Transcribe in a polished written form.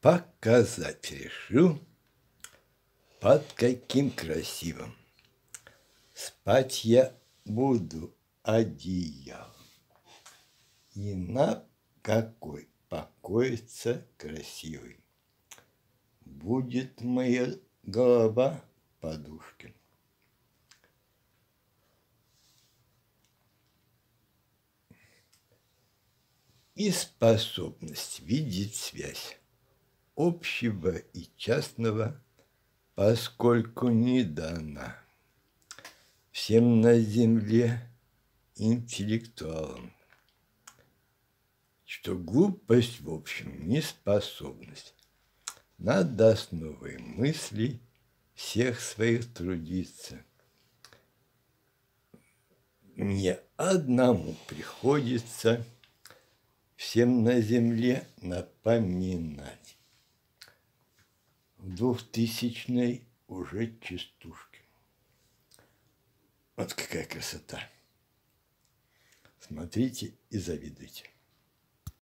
показать решил, под каким красивым спать я буду одеялом, и на какой покоится красивый будет моя голова подушкин. И способность видеть связь общего и частного, поскольку не дана всем на земле интеллектуалам, что глупость в общем неспособность над основой мыслей всех своих трудиться. Мне одному приходится всем на земле напоминать в 2000-й уже частушке. Вот какая красота! Смотрите и завидуйте.